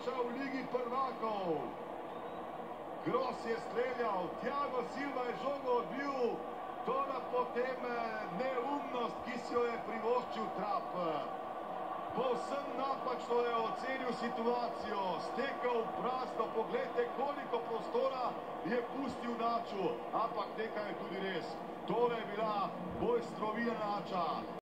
Maša v Ligi prvakov. Gros je streljal, Thiago Silva je žogo odbil, toda potem neumnost, ki si jo je privoščil Trap. Povsem napačno je ocenil situacijo, stekel prazno, poglejte, koliko prostora je pustil Naču, ampak nekaj je tudi res. Tole je bila bojstrovina Nača.